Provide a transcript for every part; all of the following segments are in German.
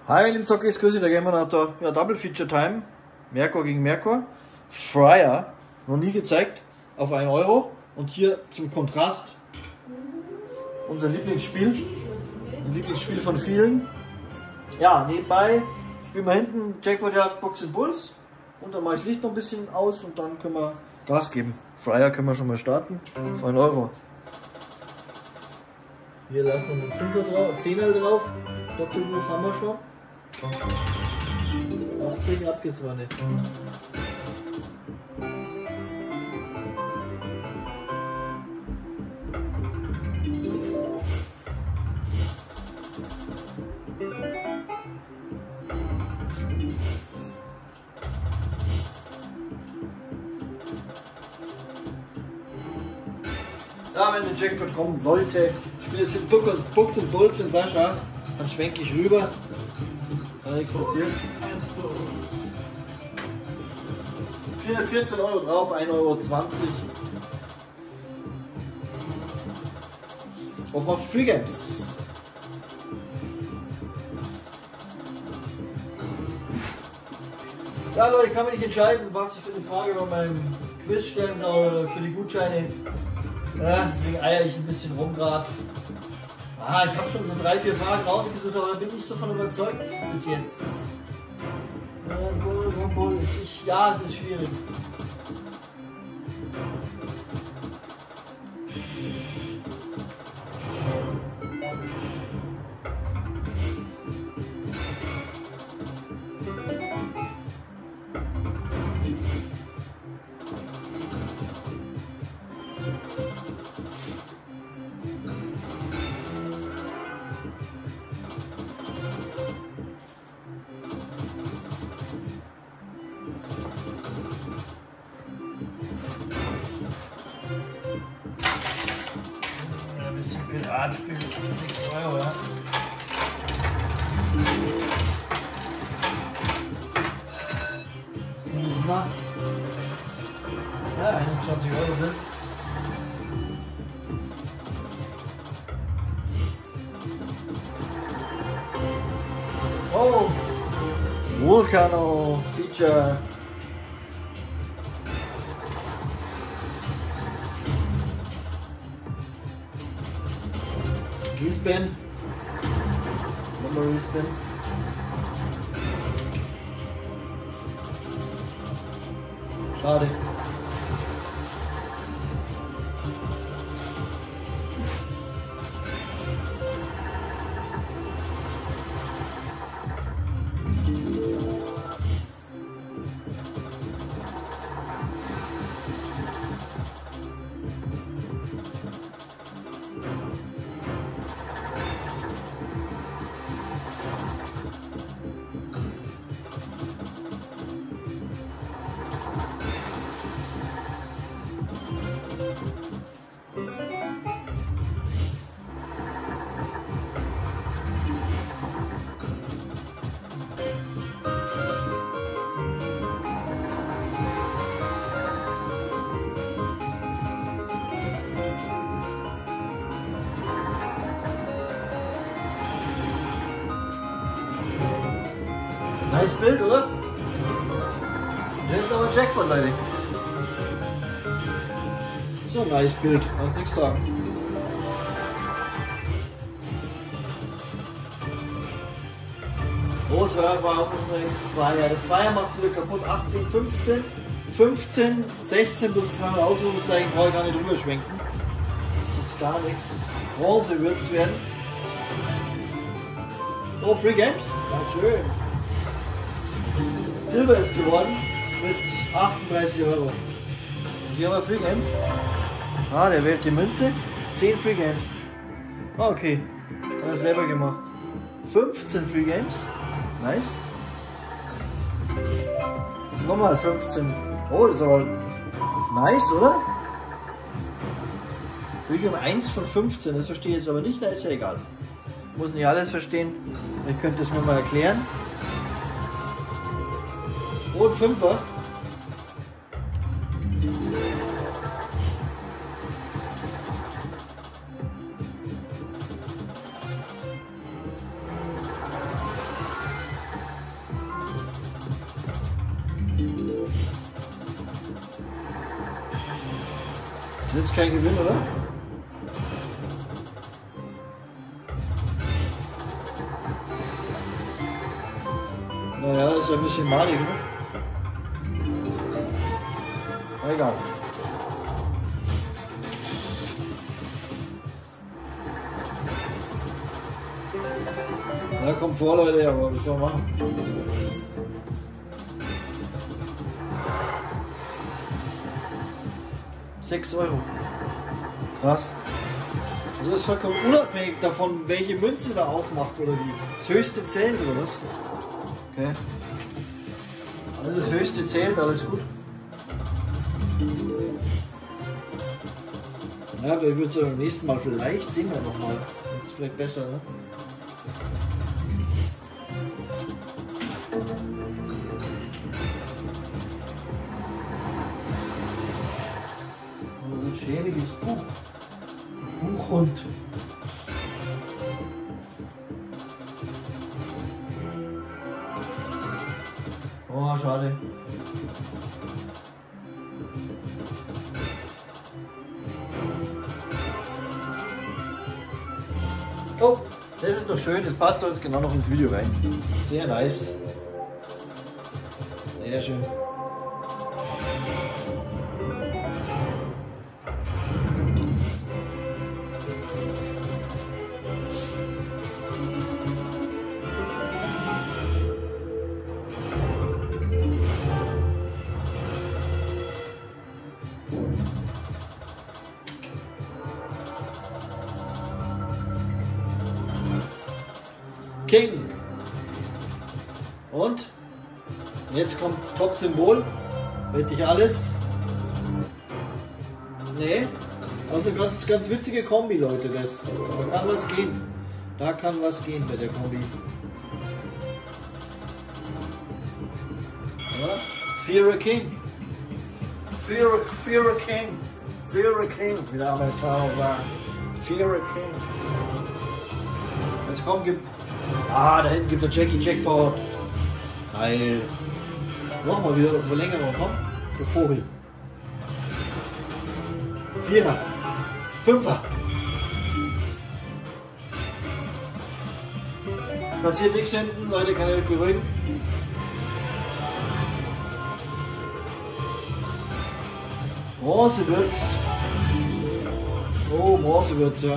Hi, meine lieben Zockies, grüß euch, da gehen wir nach der Double Feature Time. Merkur gegen Merkur. Fryer, noch nie gezeigt, auf 1 Euro. Und hier zum Kontrast unser Lieblingsspiel. Ein Lieblingsspiel von vielen. Ja, nebenbei spielen wir hinten Jackpot Box and Bulls. Und dann mache ich das Licht noch ein bisschen aus und dann können wir Gas geben. Fryer können wir schon mal starten. Auf 1 Euro. Hier lassen wir einen 5er drauf, 10er drauf. Doppelbuch haben wir schon. 18 abgezwannet. Ja, wenn der Jackpot kommen sollte, ich spiele jetzt den Box and Bulls für den Sascha, dann schwenke ich rüber. Kann nichts passiert. 414 Euro drauf, 1,20 Euro. Auf Free Games. Ja Leute, ich kann mich nicht entscheiden, was ich für eine Frage bei meinem Quiz stellen soll für die Gutscheine. Ja, deswegen eier ich ein bisschen rum gerade. Ich habe schon so 3, 4 Fragen rausgesucht, aber da bin ich nicht so von überzeugt bis jetzt. Ja, es ist schwierig. Piratspiel, 6 Euro, ja. Ja, 21 Euro sind. Oh! Vulcano Feature. Respin. Nochmal Respin. Schade. Nice Bild, oder? Der ist aber Jackpot, Leute. So ein nice Bild, kannst nichts sagen. Großer war auch unsere Zweier. Der Zweier macht es wieder kaputt. 18, 15, 15, 16 plus 2 Ausrufezeichen, brauche ich gar nicht rüberschwenken. Das ist gar nichts. Bronze wird es werden. Oh, Free Games? Ja, schön. Silber ist geworden mit 38 Euro. Hier haben wir Free Games. Der wählt die Münze. 10 Free Games. Okay. Hat er selber gemacht. 15 Free Games. Nice. Nochmal 15. Oh, das ist aber nice, oder? Free Game 1 von 15. Das verstehe ich jetzt aber nicht. Da ist ja egal. Muss nicht alles verstehen. Ich könnte es mir mal erklären. Und 5er. Ist jetzt kein Gewinn, oder? Naja, ist ja ein bisschen malig, ne? Egal. Ja, kommt vor, Leute, aber was soll man machen? €6. Krass. Also das ist vollkommen unabhängig davon, welche Münze da aufmacht oder wie. Das höchste zählt oder was? Okay. Also das höchste zählt, alles gut. Ja, vielleicht wird es ja beim nächsten Mal, vielleicht sehen wir nochmal. Das ist vielleicht besser, ne? Oh, ein schäbiges Buch. Buchhund. Oh, schade. Oh, das ist doch schön, das passt doch jetzt genau noch ins Video rein. Sehr nice. Sehr schön. King. Und jetzt kommt Top-Symbol. Wette ich alles? Nee. Also ganz witzige Kombi, Leute, das. Da kann was gehen. Da kann was gehen mit der Kombi. Ja. Fear a King. Fear a King. Fear a King. Wie der Amerikaner sagt. Fear a King. Jetzt kommt, da hinten gibt der Jackie Jackpot. Geil. Nochmal wieder Verlängerung, komm. Der Vogel. 4er. 5er. Passiert nichts hinten, Leute, kann ich euch beruhigen. Bronze wird's. Oh, Bronze wird's, ja.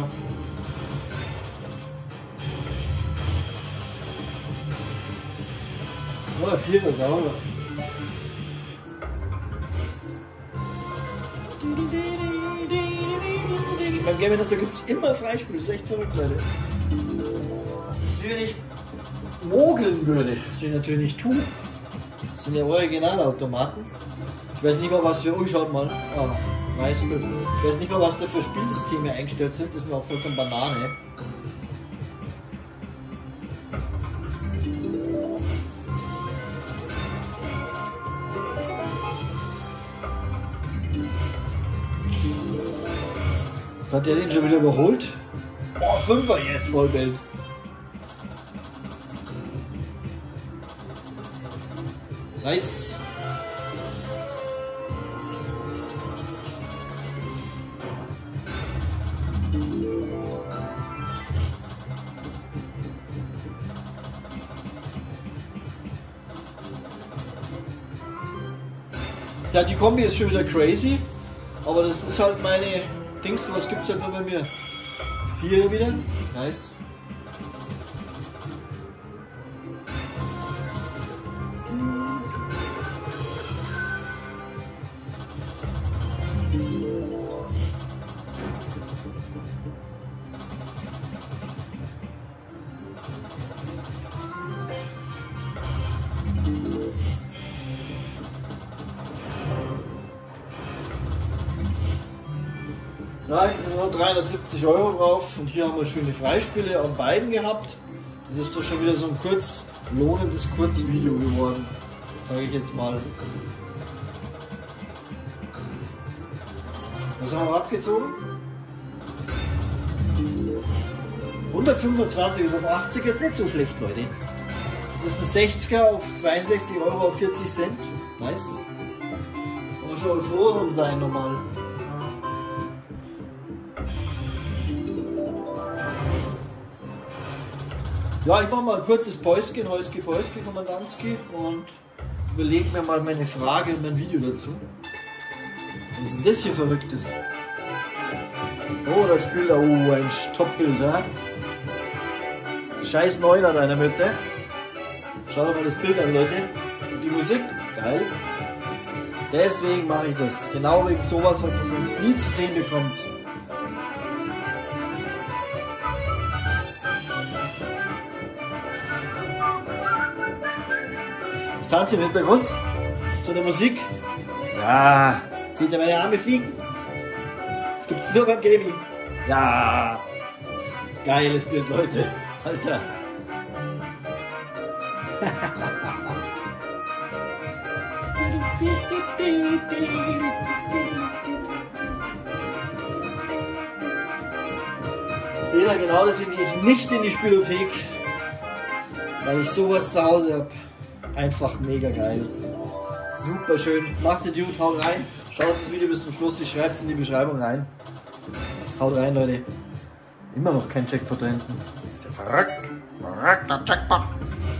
Oder 4er sauber. Beim Game Center gibt es immer Freispiel, das ist echt verrückt, Leute. Wenn ich mogeln würde, was ich natürlich nicht tue. Das sind ja Originalautomaten. Ich weiß nicht mal, was für euch, schaut mal. Ah, nice Bild. Ich weiß nicht mal, was da für Spielsysteme eingestellt sind, das ist mir auch vollkommen Banane. Hat der den schon wieder überholt? Oh, 5er, yes, Vollbild. Nice. Ja, die Kombi ist schon wieder crazy, aber das ist halt meine Dings, was gibt's halt nur bei mir? 4 wieder, nice. Nein, nur 370 € drauf und hier haben wir schöne Freispiele an beiden gehabt. Das ist doch schon wieder so ein lohnendes Kurzvideo geworden, sage ich jetzt mal. Was haben wir abgezogen? 125 ist auf 80 jetzt nicht so schlecht, Leute. Das ist ein 60er auf 62 € auf 40 Cent. Nice. Kann man schon froh drum sein normal. Ja, ich mache mal ein kurzes Päuschen, Häuski, Kommandanski, und überlege mir mal meine Frage und mein Video dazu. Was ist denn das hier Verrücktes? Oh, da spielt er, ein Stoppbild, ja? Scheiß 9er da in der Mitte. Schaut euch mal das Bild an, Leute. Und die Musik, geil. Deswegen mache ich das. Genau wegen sowas, was man sonst nie zu sehen bekommt. Ich tanze im Hintergrund zu der Musik. Ja, seht ihr meine Arme fliegen? Das gibt's nur beim Gaming. Ja, geiles Bild, Leute. Alter. Seht ihr, genau deswegen gehe ich nicht in die Spielothek, weil ich sowas zu Hause habe. Einfach mega geil. Super schön. Macht's gut, haut rein. Schaut das Video bis zum Schluss, ich schreibe es in die Beschreibung rein. Haut rein, Leute. Immer noch kein Jackpot da hinten. Ist ja verrückt. Verrückter Jackpot.